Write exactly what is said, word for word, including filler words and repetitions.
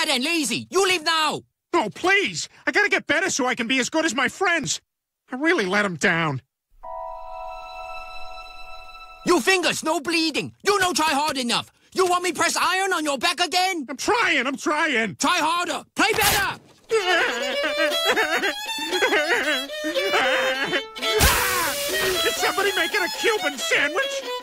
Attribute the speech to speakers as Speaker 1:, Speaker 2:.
Speaker 1: fat and lazy. You leave now.
Speaker 2: No, please. I gotta get better so I can be as good as my friends. I really let them down.
Speaker 1: You fingers, no bleeding. You no try hard enough. You want me press iron on your back again?
Speaker 2: I'm trying, I'm trying.
Speaker 1: Try harder. Play better.
Speaker 2: Is somebody making a Cuban sandwich?